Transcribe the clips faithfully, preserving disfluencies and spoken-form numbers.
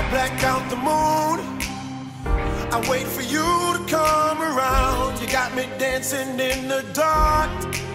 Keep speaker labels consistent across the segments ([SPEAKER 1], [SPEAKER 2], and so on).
[SPEAKER 1] black out the moon. I wait for you to come around. You got me dancing in the dark.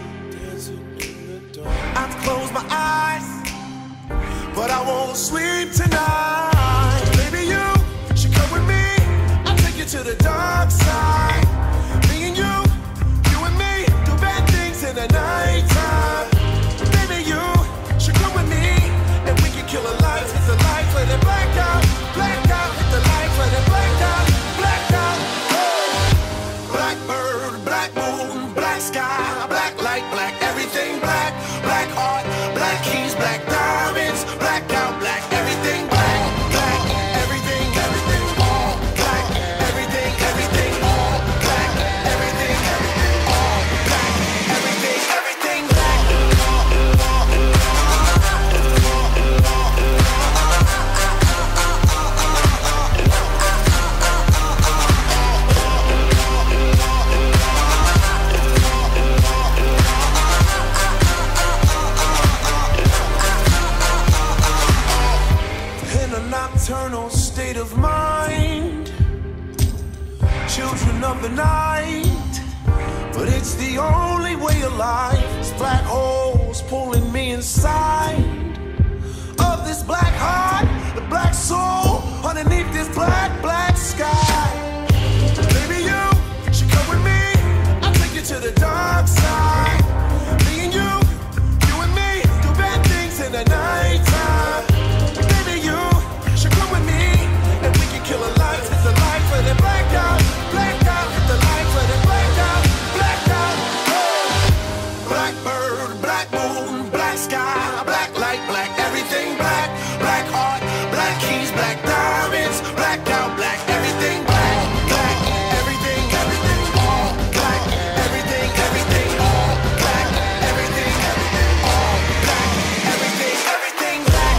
[SPEAKER 1] I've closed my eyes, but I won't sleep tonight. Baby, you should come with me. I'll take you to the dark side. Me and you, you and me, do bad things in the nighttime. Baby, you should come with me, and we can kill the lights, hit the lights, let it black out, black out, hit the lights, let it black out, black out. Black bird, black moon, black sky, black light, black everything, black, black heart, black keys, black diamonds, black out, black everything, black, black, everything, everything, all black, everything, everything, all black, everything, everything, all black, everything, everything, black. In a nocturnal state of mind, children of the night, but it's the only way of life. It's black holes pulling me inside of this black heart, the black soul underneath this black, black sky. Baby, you should come with me. I'll take you to the dark side. Me and you, you and me, do bad things in the nighttime. Baby, you should come with me, and we can kill the lights, hit the lights, let it black out, black out, hit the lights, let it black out, black out. Black bird, black moon, black sky, black light, black everything, black, black heart, black keys, black diamonds, black out, black everything, black, black, everything, everything, all black, everything, everything, all black, everything, everything, all black, everything, everything, black.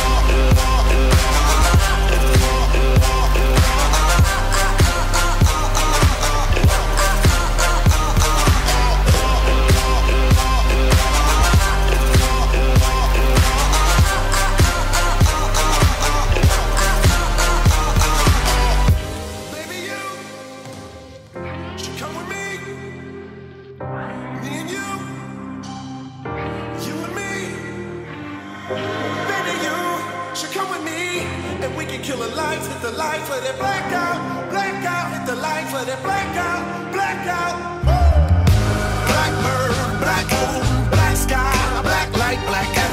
[SPEAKER 1] Baby, you should come with me. Me and you, you and me. Baby, you should come with me, and we can kill the lights, hit the lights, let it black out, black out, hit the lights, let it black out, black out. Black bird, black moon, black sky, black light, black